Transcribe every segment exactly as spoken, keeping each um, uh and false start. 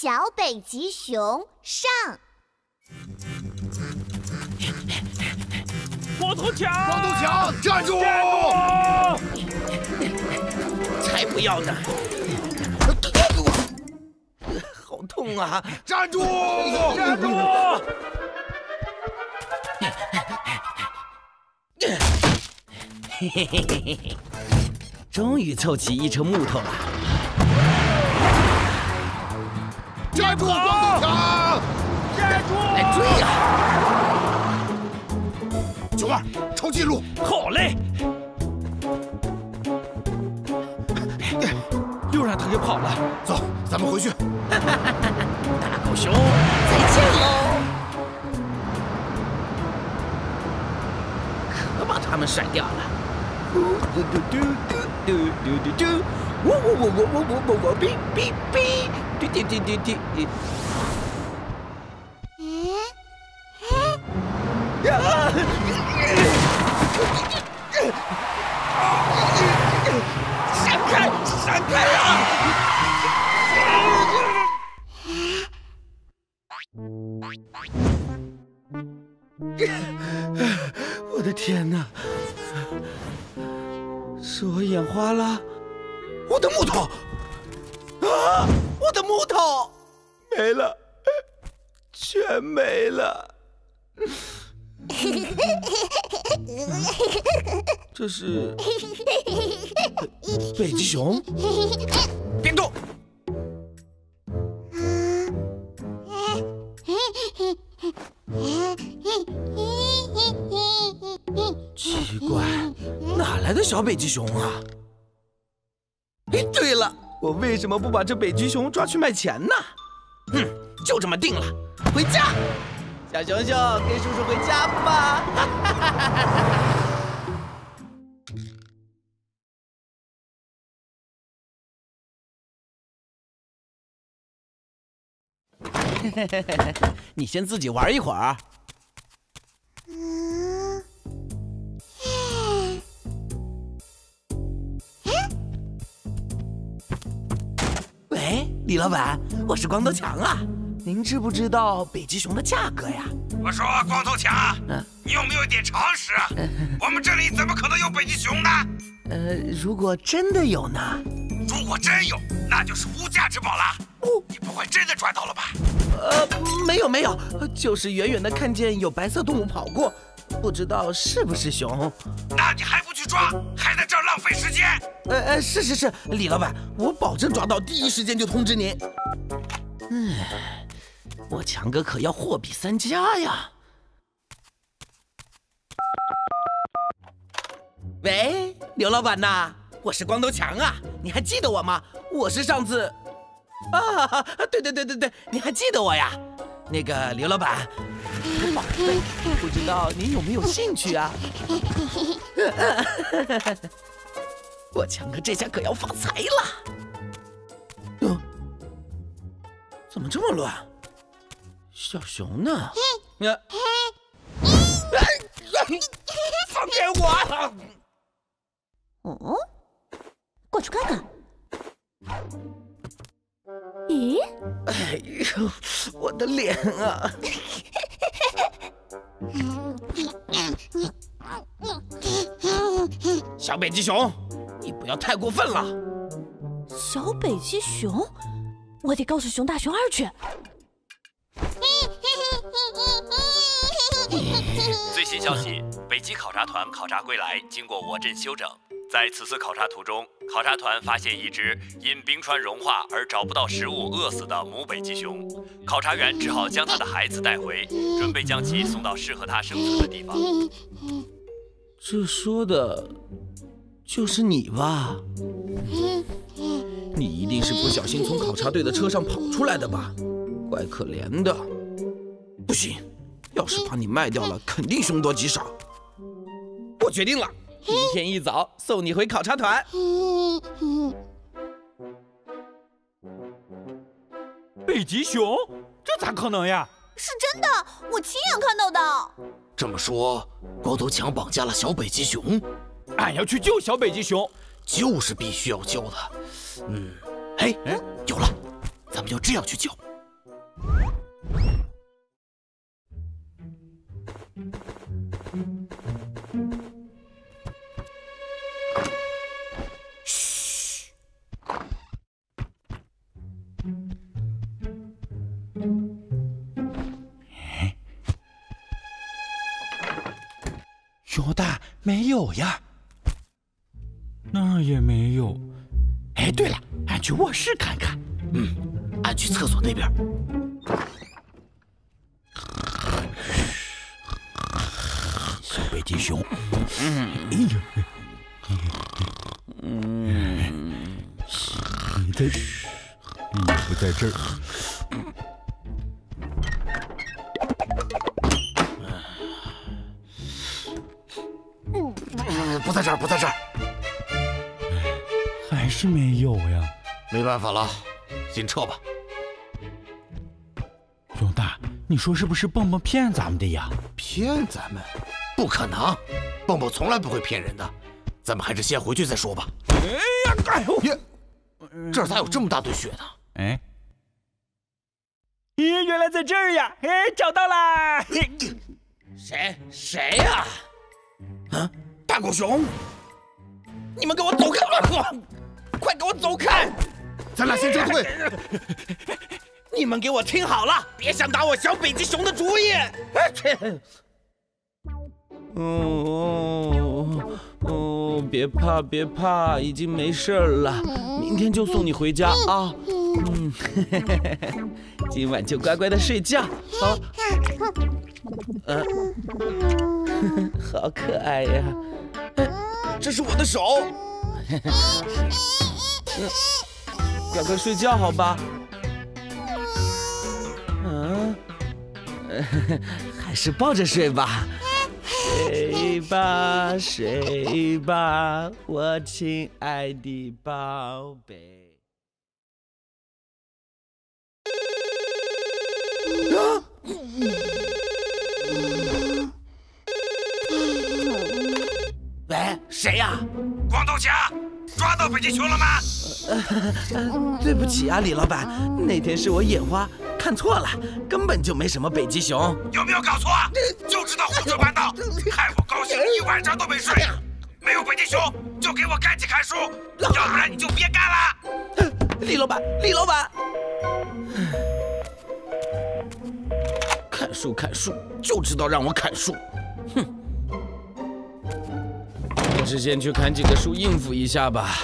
小北极熊上。 光头强， 光头强，站住！ 站住！ 才不要呢！好痛啊！ 站住！ 站住！ 嘿嘿嘿嘿嘿，终于凑齐一车木头了。 站住，光头强！ 站住！ 来追呀！ 九二，抄近路。 好嘞！又让他给跑了。 走，咱们回去。 大狗熊，再见喽！可把他们甩掉了。嘟嘟嘟嘟嘟嘟嘟嘟，我我我我我我我我哔哔哔，嘟嘟嘟嘟嘟。啊！闪开！闪开啊！我的天哪！是我眼花了？我的木头！啊！我的木头没了，全没了。这是北极熊？别动！奇怪，哪来的小北极熊啊？哎，对了，我为什么不把这北极熊抓去卖钱呢？哼，就这么定了，回家。小熊熊，跟叔叔回家吧！你先自己玩一会儿。喂，李老板，我是光头强啊。您知不知道北极熊的价格呀？ 我说光头强，嗯、你有没有一点常识啊？嗯、我们这里怎么可能有北极熊呢？ 呃，如果真的有呢？ 如果真有，那就是无价之宝了。哦，你不会真的抓到了吧？ 呃，没有没有，就是远远的看见有白色动物跑过，不知道是不是熊。 那你还不去抓，还在这儿浪费时间？ 呃呃，是是是，李老板，我保证抓到，第一时间就通知您。嗯。我强哥可要货比三家呀！喂，刘老板呐，我是光头强啊，你还记得我吗？我是上次……啊，对对对对对，你还记得我呀？那个刘老板，宝贝，不知道您有没有兴趣啊？我强哥这下可要发财了！嗯，怎么这么乱？小熊呢？呀！放开我！ 哦，过去看看。咦？ 哎呦，我的脸啊！小北极熊，你不要太过分了。 小北极熊，我得告诉熊大熊二去。 最新消息，北极考察团考察归来，经过我镇休整。在此次考察途中，考察团发现一只因冰川融化而找不到食物饿死的母北极熊。考察员只好将他的孩子带回，准备将其送到适合它生存的地方。 这说的就是你吧？你一定是不小心从考察队的车上跑出来的吧？怪可怜的。不行，要是把你卖掉了，肯定凶多吉少。我决定了，明天一早送你回考察团。 北极熊？这咋可能呀？ 是真的，我亲眼看到的。 这么说，光头强绑架了小北极熊？ 俺要去救小北极熊， 就是必须要救的。嗯，哎，有了，咱们就这样去救。 熊大没有呀，那儿也没有。哎，对了，俺去卧室看看。 嗯，俺去厕所那边。 小北极熊，嗯，哎呀，嗯，你在，你不在这儿。 不在这儿，不在这儿。 还是没有呀。 没办法了，先撤吧。 熊大，你说是不是蹦蹦骗咱们的呀？ 骗咱们？不可能，蹦蹦从来不会骗人的。咱们还是先回去再说吧。 哎呀，哎呦， 耶，这儿咋有这么大堆雪呢？ 哎，咦，原来在这儿呀！哎，找到啦！ 谁谁呀？啊，大狗熊！你们给我走开！快给我走开！ 咱俩先撤退。 你们给我听好了，别想打我小北极熊的主意！哦哦，别怕别怕，已经没事了，明天就送你回家啊。嗯，今晚就乖乖的睡觉。好，呃，好可爱呀！这是我的手。嗯，乖乖睡觉好吧？嗯，还是抱着睡吧。睡吧，睡吧，我亲爱的宝贝。啊！喂，谁呀？ 光头强，抓到北极熊了吗？ 呃，对不起啊，李老板，那天是我眼花，看错了，根本就没什么北极熊。 有没有搞错？就知道胡说八道，害我高兴一晚上都没睡。没有北极熊，就给我赶紧看书，要不然你就别干了。 李老板，李老板，看书看书，就知道让我砍树，哼！还是先去砍几个树应付一下吧。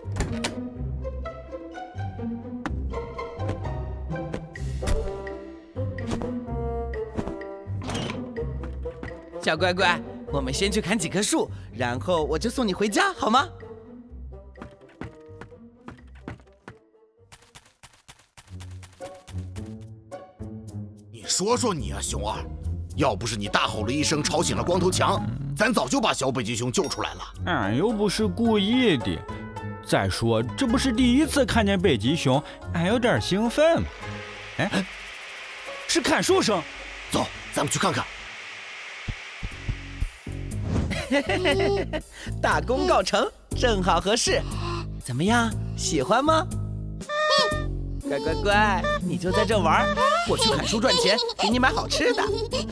小乖乖，我们先去砍几棵树，然后我就送你回家，好吗？ 你说说你啊，熊二，要不是你大吼了一声吵醒了光头强，咱早就把小北极熊救出来了。 俺又不是故意的。再说，这不是第一次看见北极熊，俺有点兴奋。哎，是砍树声。 走，咱们去看看。 大功告成，正好合适。怎么样，喜欢吗？乖乖乖，你就在这玩，我去砍树赚钱，给你买好吃的。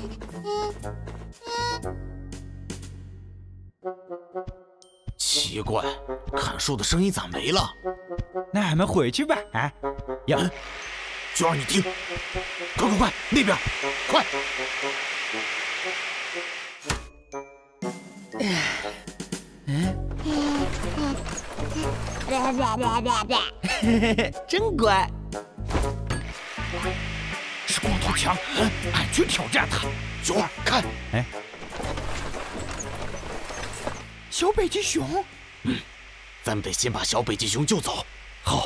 奇怪，砍树的声音咋没了？ 那俺们回去吧。哎，呀， 熊二，你听，快快快，那边，快！ 真乖。 是光头强，俺去挑战他。 熊二，看， 哎，小北极熊。 嗯，咱们得先把小北极熊救走。好。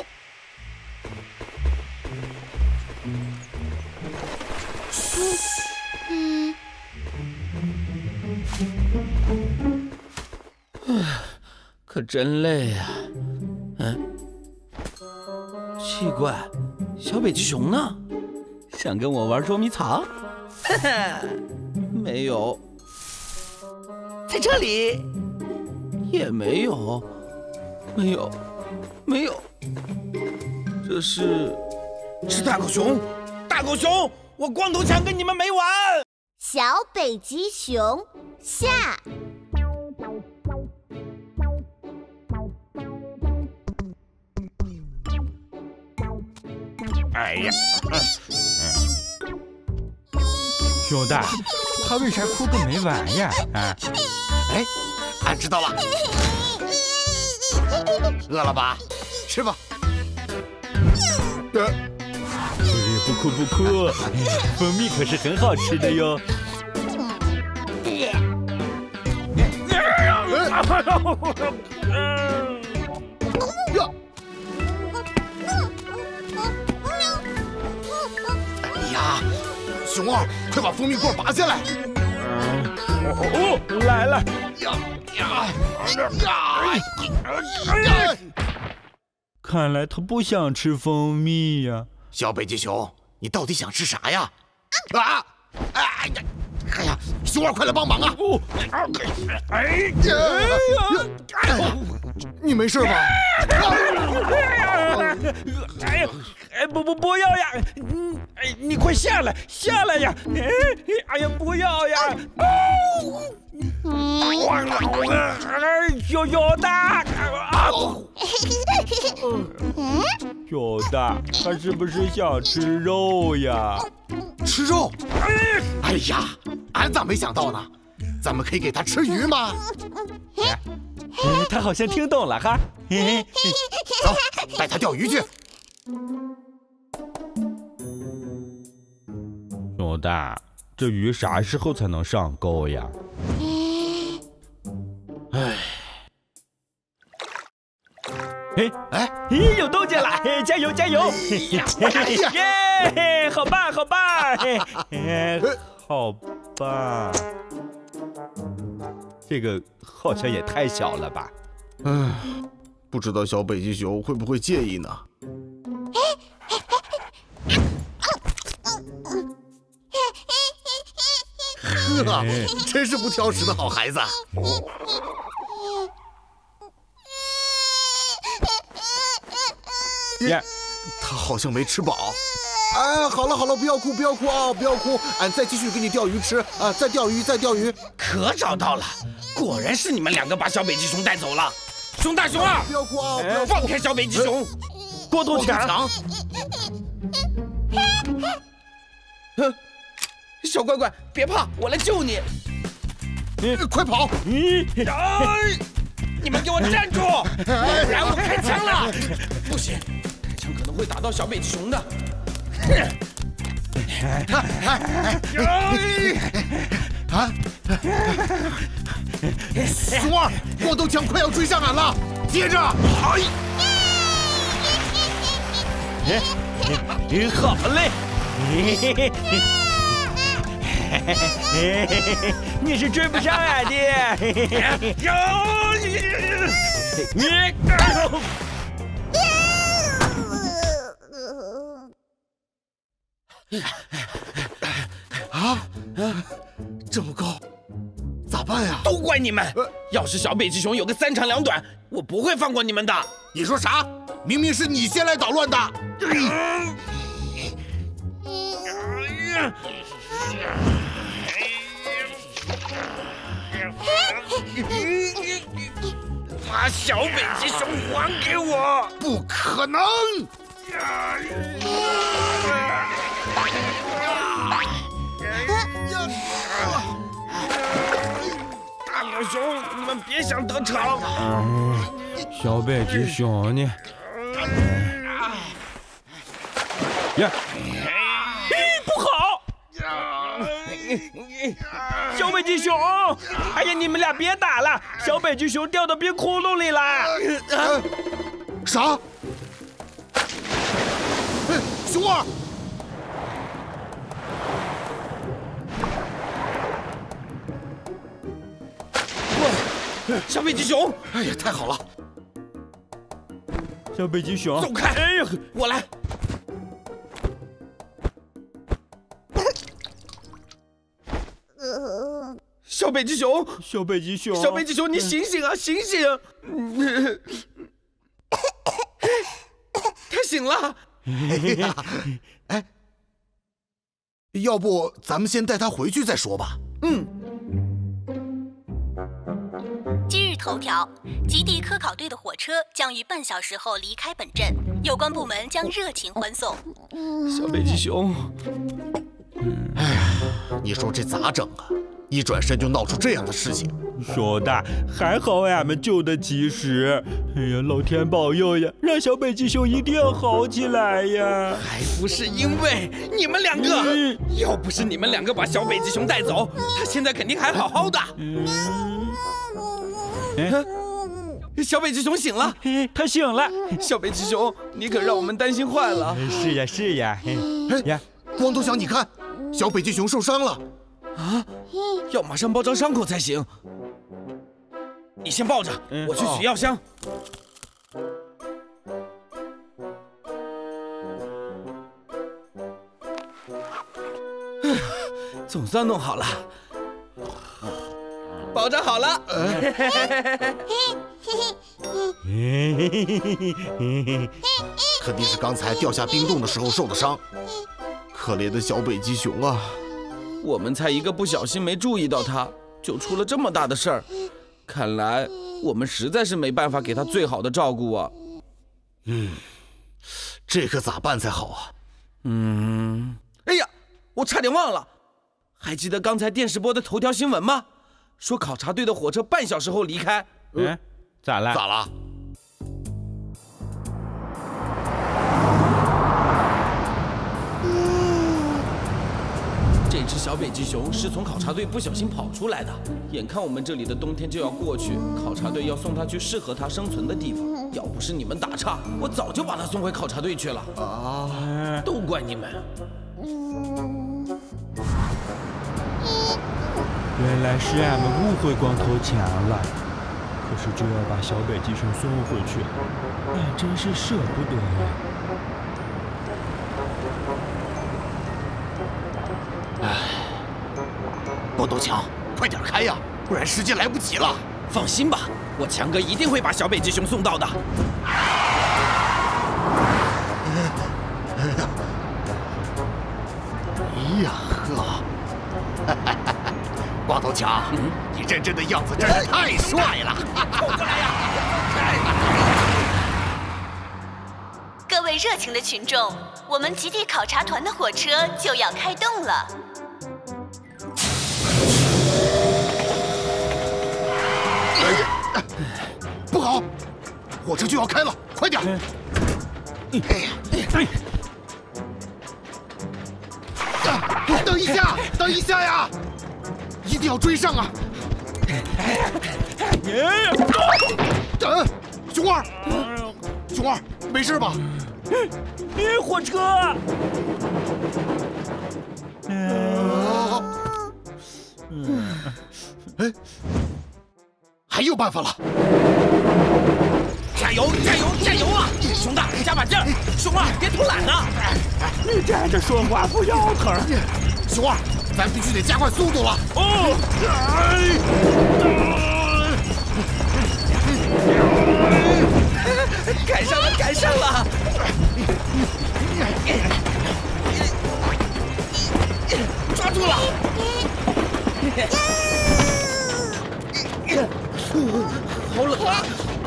嗯。可真累啊！嗯，奇怪，小北极熊呢？想跟我玩捉迷藏？哈哈，没有。在这里，也没有，没有，没有。这是，是大狗熊，大狗熊！我光头强跟你们没完！ 小北极熊下。 哎呀，嗯嗯，熊大，他为啥哭个没完呀？啊！ 哎，俺知道了。饿了吧？吃吧。呃， 不哭不哭，蜂蜜可是很好吃的哟。 哎呀，熊二，快把蜂蜜罐拔下来！ 哦，来了！ 呀呀呀！ 看来他不想吃蜂蜜呀。 小北极熊，你到底想吃啥呀？啊！哎呀！哎呀，熊二，快来帮忙啊！哦，哎呀！哎呀！你没事吧？ 哎呀！哎，不不不要呀！嗯，哎，你快下来，下来呀！哎，哎呀，不要呀！小小大啊！小大，他是不是想吃肉呀？ 吃肉？哎呀，俺咋没想到呢？咱们可以给他吃鱼吗？ 哎，他好像听懂了哈。 走，带他钓鱼去。 熊大，这鱼啥时候才能上钩呀？哎，哎哎，有动静了！加油加油！耶，好棒好棒！好棒！这个好像也太小了吧？ 唉，不知道小北极熊会不会介意呢？呵，真是不挑食的好孩子。 耶， 他好像没吃饱。哎，好了好了，不要哭不要哭啊，不要哭，俺再继续给你钓鱼吃啊，再钓鱼再钓鱼。 可找到了，果然是你们两个把小北极熊带走了。熊大熊二， 不要哭啊，不要放开小北极熊！ 光头强， 小乖乖，别怕，我来救你。 你快跑！ 你，你们给我站住，不然我开枪了！不行，开枪可能会打到小北极熊的。 啊！熊二，光头强快要追上俺了，接着！哎！ 好嘞！你是追不上俺的。你。 啊！这么高，咋办呀？ 都怪你们！要是小北极熊有个三长两短，我不会放过你们的。 你说啥？明明是你先来捣乱的。 把小北极熊还给我！ 不可能！ 大鸟熊，你们别想得逞！ 小北极熊呢？呀！不好！小北极熊！哎呀，你们俩别打了！小北极熊掉到冰窟窿里了！ 啊、啥？哎，熊二！ 哇，小北极熊！ 哎呀，太好了！ 小北极熊， 走开！ 哎呀， 我来。小北极熊， 小北极熊， 小北极熊，你醒醒啊，醒醒！他醒了。 哎，要不咱们先带他回去再说吧。 嗯。 今日头条：极地科考队的火车将于半小时后离开本镇，有关部门将热情欢送。 小北极熊， 哎呀，你说这咋整啊？一转身就闹出这样的事情， 熊大，还好俺们救得及时。哎呀，老天保佑呀，让小北极熊一定要好起来呀！ 还不是因为你们两个，嗯、要不是你们两个把小北极熊带走，他现在肯定还好好的。嗯，哎，小北极熊醒了， 他醒了。 小北极熊，你可让我们担心坏了。 是呀，是呀。 哎呀，光头强，你看，小北极熊受伤了。 啊，要马上包扎伤口才行。你先抱着，我去取药箱。总算弄好了，包扎好了。 肯定是刚才掉下冰洞的时候受的伤。可怜的小北极熊啊！ 我们才一个不小心没注意到它，就出了这么大的事儿。看来我们实在是没办法给它最好的照顾啊。 嗯，这可咋办才好啊？ 嗯，哎呀，我差点忘了，还记得刚才电视播的头条新闻吗？说考察队的火车半小时后离开。 嗯，咋了？ 咋了？ 这只小北极熊是从考察队不小心跑出来的。眼看我们这里的冬天就要过去，考察队要送它去适合它生存的地方。要不是你们打岔，我早就把它送回考察队去了。啊！都怪你们！ 原来是俺们误会光头强了。可是就要把小北极熊送回去，俺真是舍不得呀。 唉，光头强，快点开呀，不然时间来不及了。 放心吧，我强哥一定会把小北极熊送到的。 哎呀呵！光头强，嗯、你认真的样子真是太帅了！ 冲过来呀！ 各位热情的群众，我们极地考察团的火车就要开动了。 不好，火车就要开了，快点！哎呀！等一下，等一下呀！一定要追上啊！等，熊二，熊二，没事吧？ 哎，火车！ 嗯，哎，还有办法了！ 加油，加油，加油啊！熊大，加把劲儿！熊二，别偷懒呐！ 你站着说话不腰疼。 熊二，咱必须得加快速度了。 哦。 赶上了，赶上了！抓住了！好冷啊！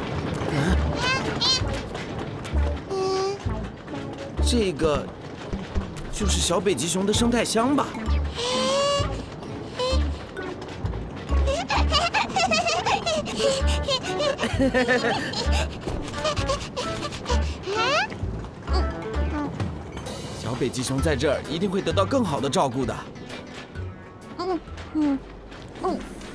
这个就是小北极熊的生态箱吧？小北极熊在这儿一定会得到更好的照顾的。嗯嗯嗯。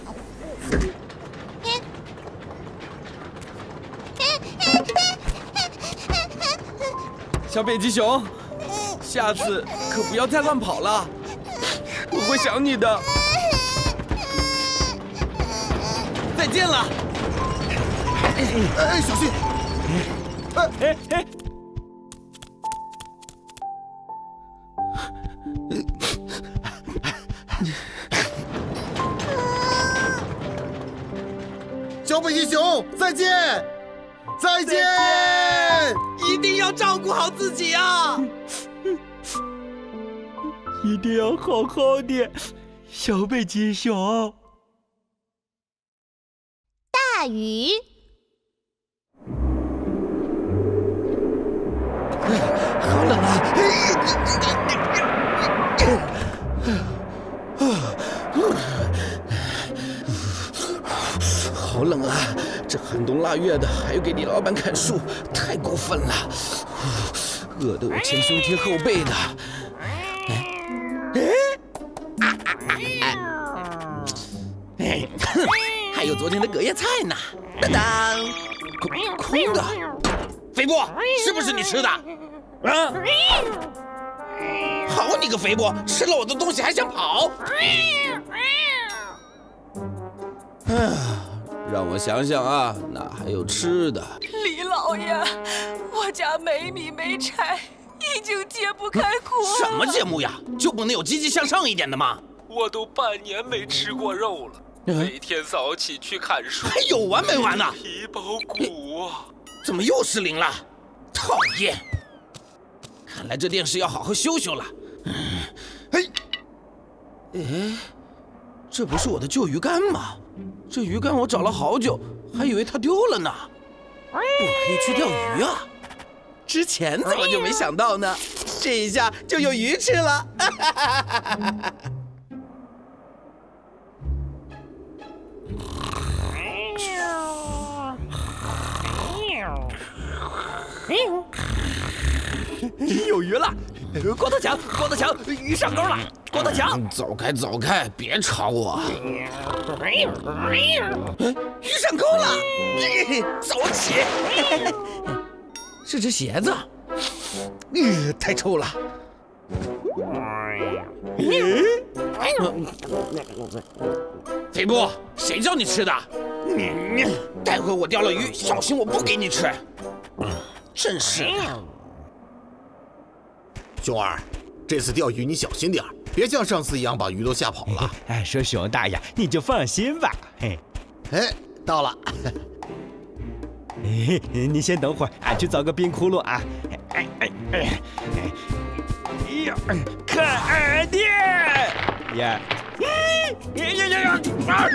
小北极熊，下次可不要再乱跑了，我会想你的。再见了。 哎，小心！哎哎哎！小北极熊，再见！再见！ 一定要照顾好自己啊！ 一定要好好的，小北极熊。 大鱼。 好冷啊！ 好冷啊！这寒冬腊月的，还要给李老板砍树，太过分了，饿得我前胸贴后背的。哎哎哎！还有昨天的隔夜菜呢，当当，空空的。 肥波，是不是你吃的？ 啊！好你个肥波，吃了我的东西还想跑！哎呀，让我想想啊，哪还有吃的？ 李老爷，我家没米没柴，已经揭不开锅了。 什么节目呀？就不能有积极向上一点的吗？ 我都半年没吃过肉了，每天早起去砍树， 还有完没完呢？ 皮包骨啊！ 怎么又失灵了？讨厌！看来这电视要好好修修了。哎，哎，这不是我的旧鱼竿吗？这鱼竿我找了好久，还以为它丢了呢。我可以去钓鱼啊！之前怎么就没想到呢？这一下就有鱼吃了。 有鱼了！光头强，光头强，鱼上钩了！光头强， 走开，走开，别吵我！鱼上钩了！走起！是只鞋子，嗯，太臭了。肥波，谁叫你吃的？待会我钓了鱼，小心我不给你吃。真是的。 熊儿，这次钓鱼你小心点儿，别像上次一样把鱼都吓跑了。 哎，说熊大爷，你就放心吧。嘿， 哎，到了。 哎，你先等会儿，俺去找个冰窟窿啊。哎哎哎哎呀，看俺的呀！呀呀呀呀！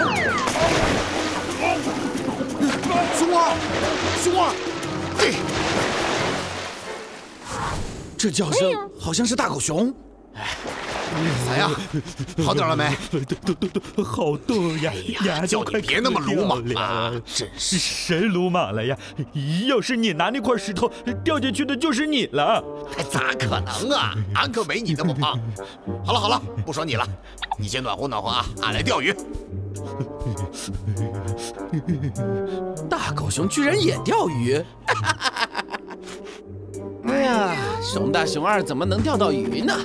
熊儿，熊儿，这。 这叫声好像是大狗熊。 哎，咋样？好点了没？ 都都都都好冻呀！ 哎呀，叫你别那么鲁莽啊！ 真是谁鲁莽了呀？要是你拿那块石头掉进去的就是你了。 咋可能啊？俺可没你那么胖。好了好了，不说你了，你先暖和暖和啊，俺来钓鱼。 大狗熊居然也钓鱼！哎呀，熊大熊二怎么能钓到鱼呢？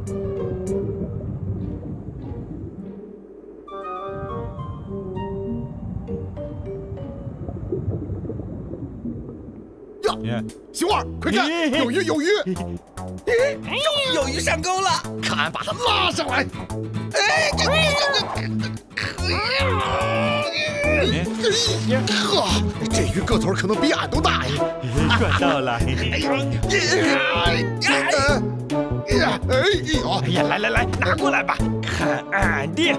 呀，熊二，快看，有鱼有鱼！ 终于有鱼上钩了， 看俺把它拉上来！哎，这这呵，这鱼个头可能比俺都大呀！ 赚到了！ 哎呀，哎呀， 哎呀，来来来，拿过来吧，看俺的！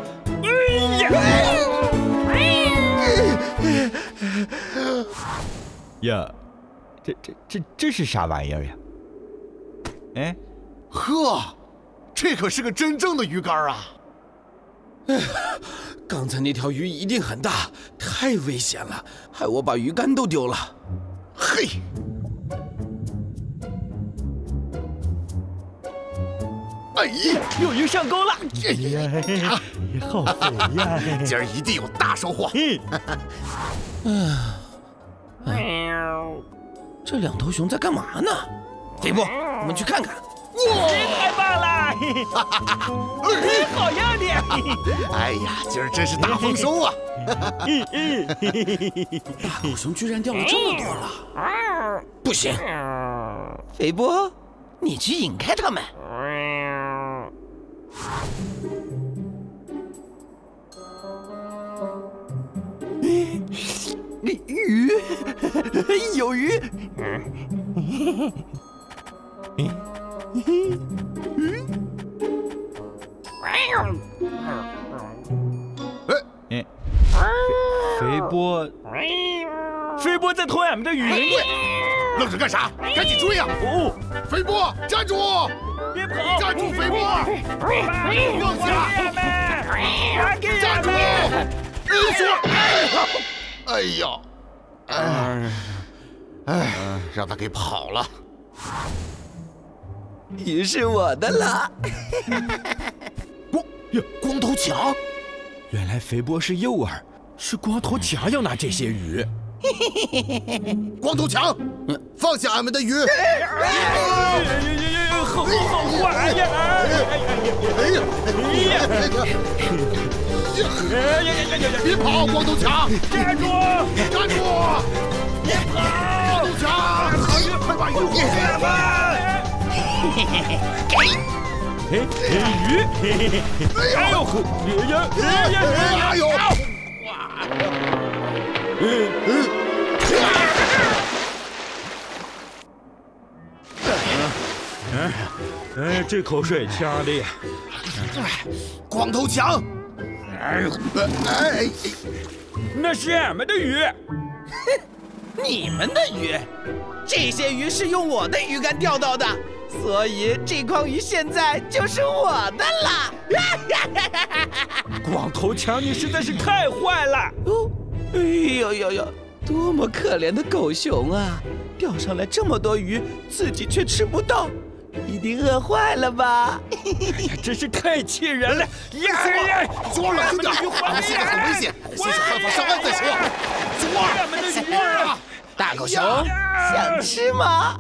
哎呀！呀，这这这这是啥玩意儿呀？哎， 呵，这可是个真正的鱼竿啊！ 哎，刚才那条鱼一定很大，太危险了，害我把鱼竿都丢了。 嘿，哎， 有鱼上钩了！哎呀，好肥呀！ 今儿一定有大收获。 嗯，哎，这两头熊在干嘛呢？肥波，我们去看看。 哇，太棒了！好样的！ 哎呀，今儿真是大丰收啊！ 大狗熊居然钓了这么多了，不行，肥波，你去引开他们。鱼，有鱼。 哎，肥波，肥波在偷俺们的鱼！ 愣着干啥？赶紧追呀！哦，肥波，站住！ 别跑！ 站住，肥波！ 放下！ 站住！哎，熊二！ 哎呀，哎，哎，让他给跑了。 鱼是我的了。 光呀，光头强， 原来肥波是诱饵，是光头强要拿这些鱼。 光头强，放下俺们的鱼！ 好好坏呀！ 哎呀！别跑，光头强！ 站住！ 站住！别跑！光头强，快把鱼还给俺们！ 给鱼！哎呦呵！ 哎呀！哎呦！嗯嗯。 哎哎，这口水呛的呀！ 光头强！哎哎， 那是俺们的鱼。 你们的鱼？这些鱼是用我的鱼竿钓到的，所以这筐鱼现在就是我的了。 光头强，你实在是太坏了！ 哦，哎呦呦呦！多么可怜的狗熊啊！钓上来这么多鱼，自己却吃不到，一定饿坏了吧？ 哎呀，真是太气人了！呀， 熊二，冷静点，俺们现在很危险，先想办法上岸再说。熊二， 俺们的鱼啊！ 大狗熊，想吃吗？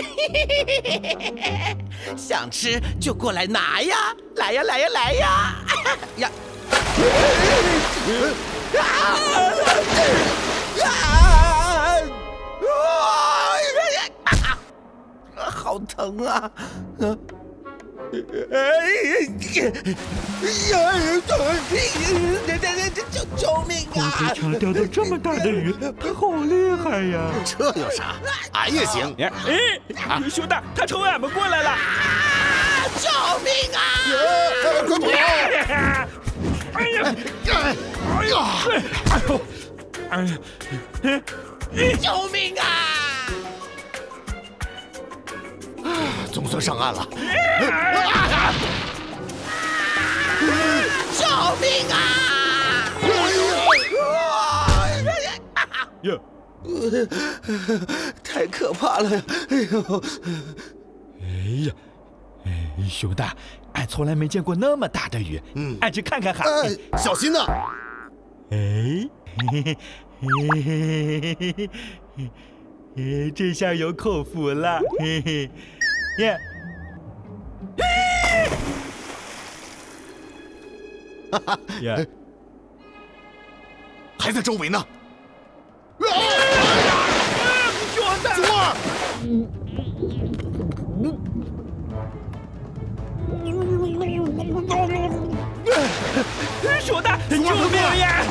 想吃就过来拿呀！来呀，来呀，来呀！呀！啊！啊！好疼啊！哎呀！呀！这这这救救命啊！ 光头强钓到这么大的鱼，他好厉害呀！ 这有啥？俺也行。 哎，熊大，他冲俺们过来了！ 救命啊！ 快跑！ 哎呀！ 哎呀！ 哎呦！哎呀！ 救命啊！ 总算上岸了。 救命啊！ 哟， 太可怕了！哎呦！ 哎呀！哎，熊大，俺从来没见过那么大的鱼。嗯，俺去看看哈。 哎，小心呐！ 哎，嘿嘿嘿嘿嘿嘿嘿，这下有口福了。嘿嘿，耶！ 哈哈呀！还在周围呢。啊！ 熊大， 熊二！ 熊大，救命呀！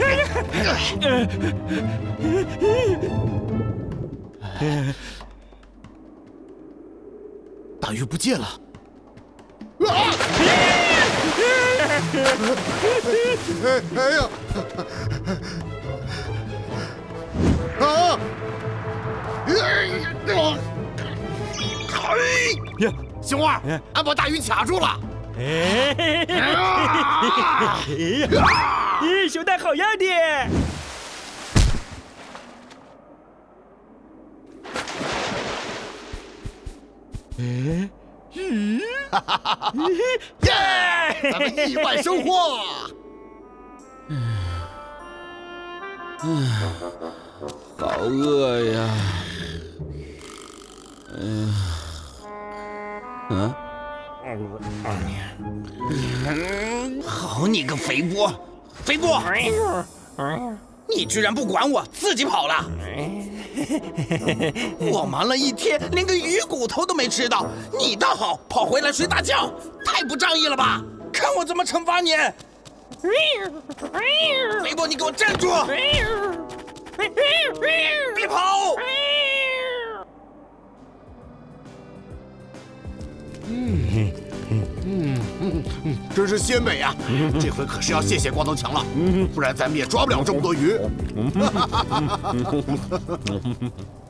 大鱼不见了！啊！哎呀！啊！呀！熊二，俺把大鱼卡住了！ 哎呀！咦，熊大好样的！哎，鱼！ 哈哈哈哈！耶！咱们意外收获！ 嗯，嗯，好饿呀！嗯，嗯。好你个肥波，肥波！你居然不管我，自己跑了！我忙了一天，连个鱼骨头都没吃到，你倒好，跑回来睡大觉，太不仗义了吧！看我怎么惩罚你！肥波，你给我站住！别跑！ 嗯嗯嗯嗯，真是鲜美呀！这回可是要谢谢光头强了，不然咱们也抓不了这么多鱼。